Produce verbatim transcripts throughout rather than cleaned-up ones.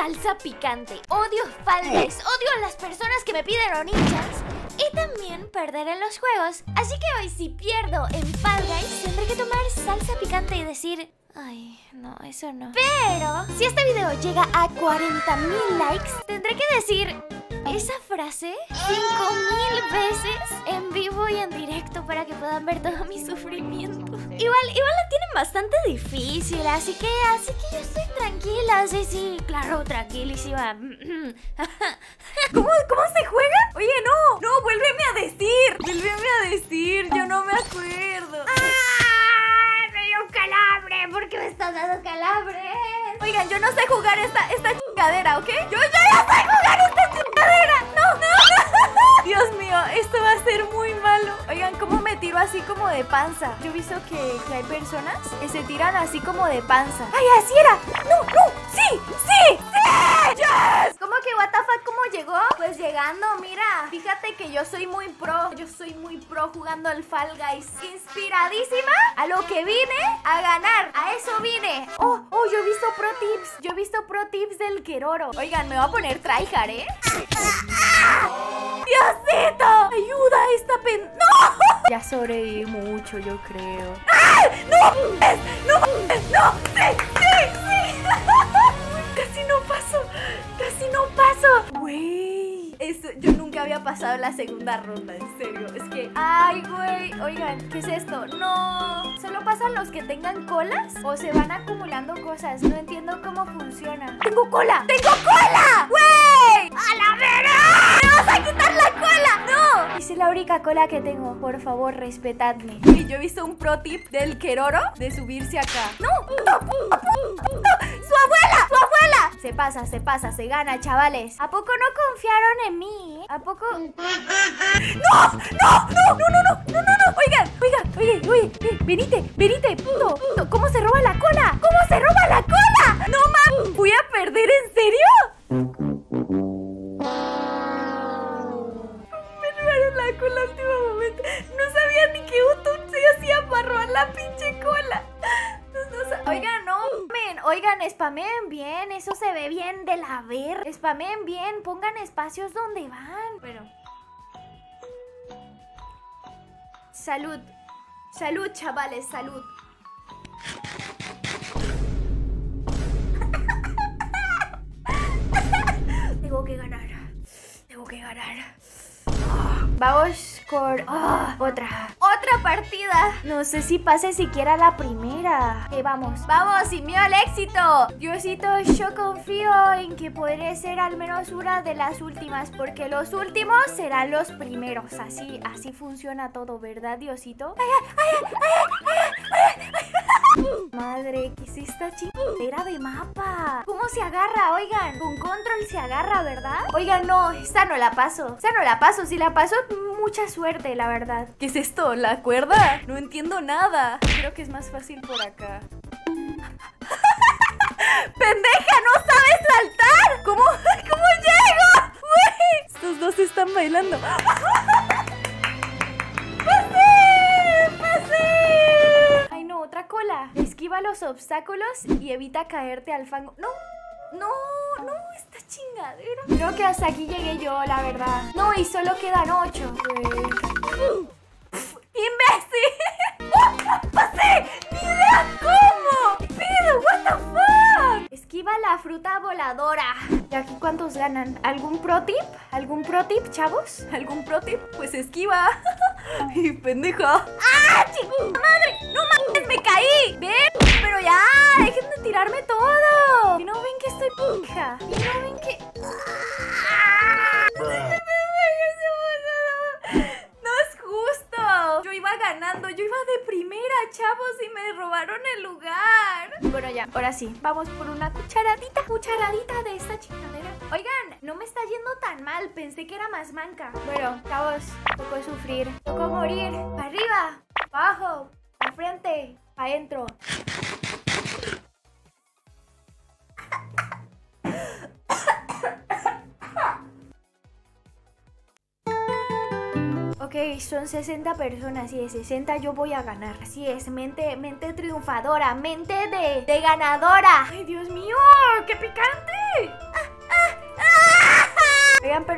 salsa picante, odio Fall Guys, odio a las personas que me piden oninchas y también perder en los juegos. Así que hoy si pierdo en Fall Guys tendré que tomar salsa picante y decir... Ay, no, eso no. Pero si este video llega a cuarenta mil likes, tendré que decir esa frase cinco mil veces en vivo y en directo para que puedan ver todo mi sufrimiento. Igual, igual la tienen bastante difícil, así que, así que yo estoy tranquila. Sí, sí, claro, tranquilísima. ¿Cómo, ¿Cómo se juega? Oye, no, no, vuélveme a decir. Vuélveme a decir, yo no me acuerdo. ¡Ah! Me dio un calambre, ¿por qué me estás dando calambres? Oigan, yo no sé jugar esta, esta chingadera, ¿ok? Yo, yo no sé jugar esta chingadera. No, no, no. Dios mío, esto va a ser muy malo. Oigan, ¿cómo me tiro así como de panza? Yo he visto que, que hay personas que se tiran así como de panza. ¡Ay, así era! ¡No, no! ¡Sí, sí, sí! ¡Yes! ¿Cómo que what the fuck? ¿Cómo llegó? Pues llegando, mira. Fíjate que yo soy muy pro. Yo soy muy pro jugando al Fall Guys. Inspiradísima a lo que vine a ganar. A eso vine. Oh, oh, yo he visto pro tips. Yo he visto pro tips del Keroro. Oigan, me voy a poner tryhard, ¿eh? ¡Diosito! ¡Ayuda a esta pen... ¡No! Ya sobreviví mucho, yo creo. ¡Ah! ¡No! ¡No! ¡No! ¡Sí! ¡Sí! ¡Sí! Casi no paso. Casi no paso. Güey. Eso, yo nunca había pasado la segunda ronda, en serio. Es que... ¡Ay, güey! Oigan, ¿qué es esto? ¡No! ¿Solo pasan los que tengan colas? ¿O se van acumulando cosas? No entiendo cómo funciona. ¡Tengo cola! ¡Tengo cola! ¡Güey! ¡A la vera! ¡Me vas a quitar la cola! ¡No! Hice la única cola que tengo. Por favor, respetadme. Y yo he visto un pro tip del Keroro de subirse acá. ¡No! ¡No! ¡No! ¡Su abuela! ¡Su abuela! Se pasa, se pasa, se gana, chavales. ¿A poco no confiaron en mí? ¿A poco? ¡No! ¡No! ¡No! ¡No! ¡No! ¡No! ¡No! ¡No! Oigan, oigan, oye, oye, eh, venite, venite, puto, puto. ¿Cómo se roba la cola? ¿Cómo se roba la cola? ¡No mames! ¿Voy a perder en serio? Me robaron la cola al último momento. No sabía ni qué botón se hacía para robar la pinche cola. No, no, no, oigan, no, men, oigan, spamen bien, eso se ve bien de la ver. Spamen bien, pongan espacios donde van. Bueno. Salud. Salud, chavales, salud. Tengo que ganar. Tengo que ganar. Vamos con oh, otra Otra partida. No sé si pase siquiera la primera. Ok, vamos, vamos, sin miedo al éxito. Diosito, yo confío en que podré ser al menos una de las últimas, porque los últimos serán los primeros. Así, así funciona todo, ¿verdad, Diosito? Ay, ay, ay, ay, ay, ay, ay. Madre, ¿qué es esta chingadera de mapa? ¿Cómo se agarra? Oigan, con control se agarra, ¿verdad? Oigan, no, esta no la paso. Esta no la paso, si la paso, mucha suerte, la verdad. ¿Qué es esto? ¿La cuerda? No entiendo nada. Creo que es más fácil por acá. ¡Pendeja! ¿No sabes saltar? ¿Cómo, ¿Cómo llego? ¡Güey! Estos dos están bailando. ¡Pasé! ¡Pasé! Ay, no, otra cola. Esquiva los obstáculos y evita caerte al fango. ¡No! No, no, esta chingadera. Creo que hasta aquí llegué yo, la verdad. No, y solo quedan ocho. Uh, ¡Imbécil! ¡Oh, pasé! ¡Ni idea cómo! ¿Qué pedo? ¿What the fuck? Esquiva la fruta voladora. ¿Y aquí cuántos ganan? ¿Algún pro tip? ¿Algún pro tip, chavos? ¿Algún pro tip? Pues esquiva. ¡Y pendeja! ¡Ah, chico! ¡Madre! ¡No mames! ¡Me caí! ¿Ven? Pero ya, dejen de tirarme todo. ¿Y no ven que estoy pendeja? ¿Y no ven que...? No es justo. Yo iba ganando, yo iba de primera, chavos, y me robaron el lugar. Bueno, ya, ahora sí, vamos por una cucharadita, cucharadita de esta chingadera. Oigan, no me está yendo tan mal, pensé que era más manca. Bueno, chavos, tocó sufrir, tocó morir. Para arriba, para abajo, para frente, para adentro. Ok, son sesenta personas y de sesenta yo voy a ganar. Así es, mente, mente triunfadora, mente de, de ganadora. ¡Ay, Dios mío! ¡Qué picante!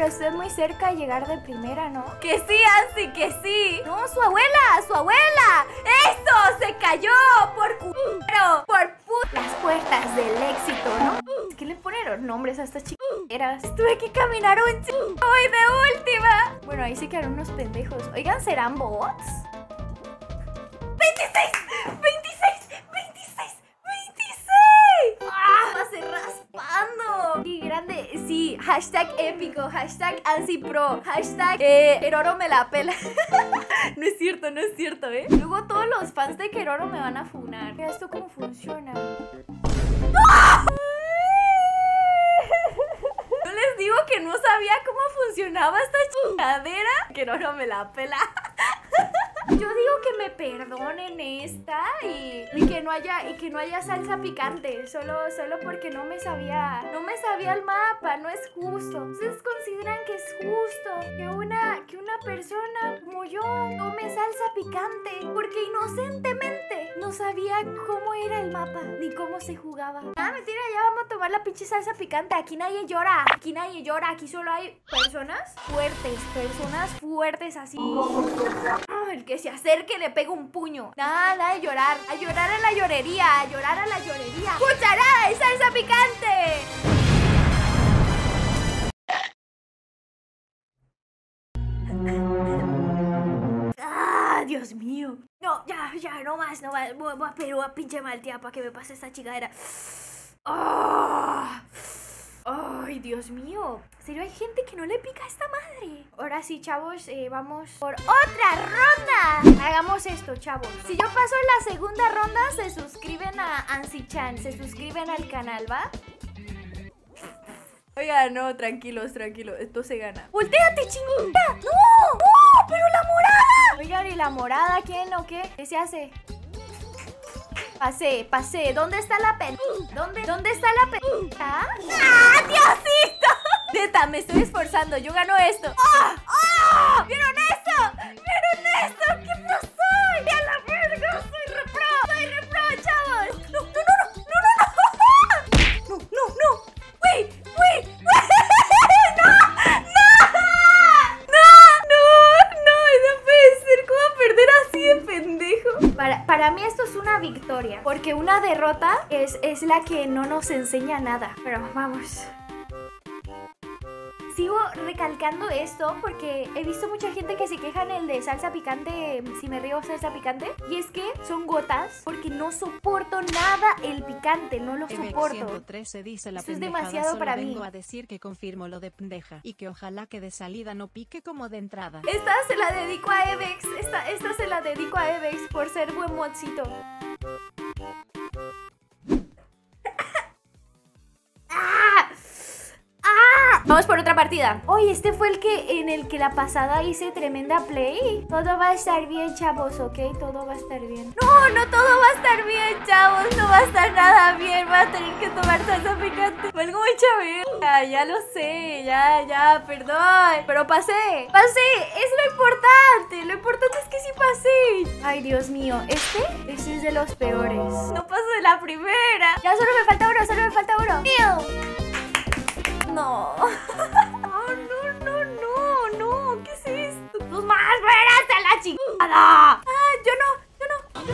pero estoy muy cerca de llegar de primera, ¿no? Que sí, Ansi, que sí. No, su abuela, su abuela. ¡Eso! ¡Se cayó! ¡Por culero! ¡Por puta! Las puertas del éxito, ¿no? Es que le ponen nombres a estas chiqueras. Tuve que caminar un ch... ¡Hoy de última! Bueno, ahí sí quedaron unos pendejos. Oigan, ¿serán bots? ¡veintiséis! ¡veintiséis! ¡veintiséis! ¡veintiséis! ¡Ah! Va a ser raspando. ¡Qué grande! Sí, hashtag épico, hashtag AnsiPro, hashtag eh, Keroro me la pela. No es cierto, no es cierto, ¿eh? Luego todos los fans de Keroro me van a funar. Mira esto cómo funciona. ¡Ah! No les digo que no sabía cómo funcionaba esta chingadera. Keroro me la pela. Yo digo que me perdonen esta y, y que no haya y que no haya salsa picante, solo solo porque no me sabía, no me sabía el mapa, no es justo. ¿Ustedes consideran que es justo que una que una persona como yo tome salsa picante porque inocentemente no sabía cómo era el mapa ni cómo se jugaba? Ah, mentira, ya vamos a tomar la pinche salsa picante. Aquí nadie llora, aquí nadie llora, aquí solo hay personas fuertes, personas fuertes así. Oh, el que se acerque le pega un puño. Nada, nada de llorar. A llorar a la llorería. A llorar a la llorería. ¡Cucharada de salsa picante! ¡Ah, Dios mío! No, ya, ya, no más, no más. Voy, voy a pedir una pinche malteada para que me pase esta chingadera. ¡Oh! ¡Ay, Dios mío! ¿En serio hay gente que no le pica a esta madre? Ahora sí, chavos, eh, vamos por otra ronda. Hagamos esto, chavos. Si yo paso en la segunda ronda, se suscriben a Ansi-chan, se suscriben al canal, ¿va? Oiga, no, tranquilos, tranquilos, esto se gana. ¡Voltéate, chingada! ¡No! ¡No! ¡Pero la morada! Oigan, ¿y la morada quién o qué? ¿Qué se hace? Pasé, pasé. ¿Dónde está la pen? ¿Dónde? ¿Dónde está la pen? ¿Ah? ¡Ah, Diosito! Neta, me estoy esforzando. Yo gano esto. ¡Ah! ¡Ah! ¿Vieron esto? ¿Vieron esto? ¿Qué pasó? ¡Ya la verga! ¡Soy repro! ¡Soy repro, chavos! ¡No, no, no, no! ¡No, no, no! ¡No, no, no! ¡Wait, wait, wait! ¡No! ¡No! ¡No! ¡No! ¡No! ¡No puede ser! ¿Cómo perder así de pendejo? Para, para mí esto es una victoria, porque una derrota es, es la que no nos enseña nada. Pero vamos. Sigo recalcando esto porque he visto mucha gente que se queja en el de salsa picante, si me río salsa picante, y es que son gotas porque no soporto nada el picante, no lo soporto. ciento trece dice la Esto es pendejada, demasiado solo para vengo mí. a decir que confirmo lo de pendeja y que ojalá que de salida no pique como de entrada. Esta se la dedico a Evex, esta, esta se la dedico a Evex por ser buen modcito. Vamos por otra partida. Oye, este fue el que en el que la pasada hice tremenda play. Todo va a estar bien, chavos, ¿ok? Todo va a estar bien. No, no todo va a estar bien, chavos. No va a estar nada bien. Voy a tener que tomar salsa picante. Valgo mucha verga. Ya lo sé. Ya, ya, perdón. Pero pasé. Pasé. Es lo importante. Lo importante es que sí pasé. Ay, Dios mío. Este, este es de los peores. No paso de la primera. Ya solo me falta uno. Solo me falta uno. ¡Mío! No. Oh, no, no, no, no. ¿Qué es esto? ¡Tus más veras de la chingada! Ah, yo no, yo no, yo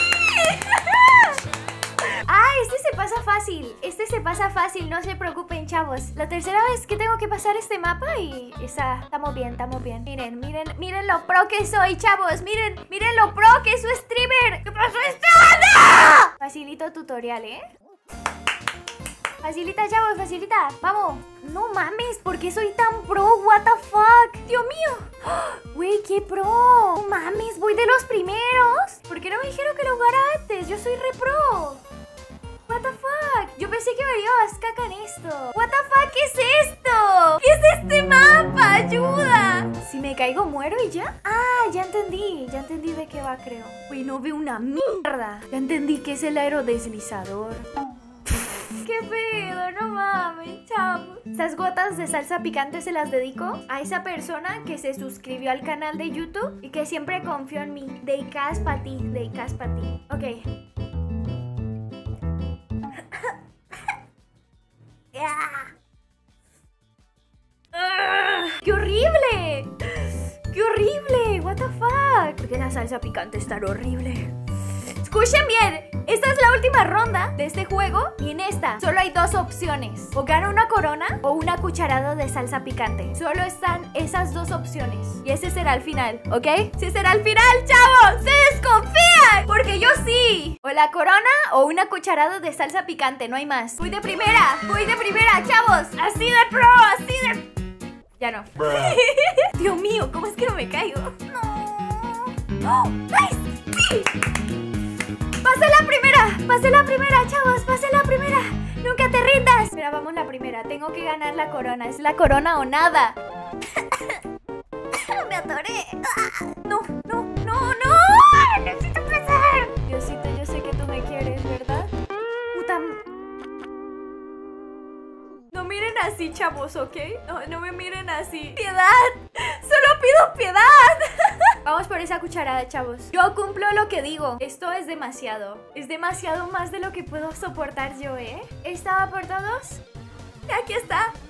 no. Ah, este se pasa fácil. Este se pasa fácil, no se preocupen, chavos. La tercera vez que tengo que pasar este mapa y está, estamos bien, estamos bien. Miren, miren, miren lo pro que soy, chavos. Miren, miren lo pro que es su streamer. ¿Qué pasó esto? ¡No! Facilito tutorial, ¿eh? Facilita, chavos, facilita. Vamos. No mames, ¿por qué soy tan pro? What the fuck. Dios mío. Güey, qué pro. No mames, voy de los primeros. ¿Por qué no me dijeron que lo jugara antes? Yo soy re pro. What the fuck. Yo pensé que me ibas caca en esto. What the fuck, ¿qué es esto? ¿Qué es este mapa? Ayuda. Si me caigo, muero y ya. Ah, ya entendí. Ya entendí de qué va, creo. Güey, no veo una mierda. Ya entendí que es el aerodeslizador. ¡Qué pedo! No mames, chavos. Estas gotas de salsa picante se las dedico a esa persona que se suscribió al canal de YouTube y que siempre confió en mí. Dedicas para ti, dedicas para ti. Ok. Yeah. salsa picante está horrible. Escuchen bien, esta es la última ronda de este juego y en esta solo hay dos opciones. O gana una corona o una cucharada de salsa picante. Solo están esas dos opciones. Y ese será el final, ¿ok? ¡Ese será el final, chavos! ¡Se desconfían! Porque yo sí. O la corona o una cucharada de salsa picante, no hay más. Fui de primera, fui de primera, chavos. Así de pro, así de... Ya no. Dios mío, ¿cómo es que no me caigo? No. ¡Oh! ¡Nice! ¡Sí! ¡Pasé la primera! ¡Pasé la primera, chavos! ¡Pasé la primera! ¡Nunca te rindas! Mira, vamos la primera. Tengo que ganar la corona. ¿Es la corona o nada? ¡Me atoré! ¡No, no, no, no! ¡Necesito pasar! Diosito, yo sé que tú me quieres, ¿verdad? ¡Puta! No miren así, chavos, ¿ok? No, no me miren así. ¡Piedad! ¡Solo pido piedad! Vamos por esa cucharada, chavos. Yo cumplo lo que digo. Esto es demasiado. Es demasiado más de lo que puedo soportar yo, ¿eh? ¿Estaba por todos? Aquí está.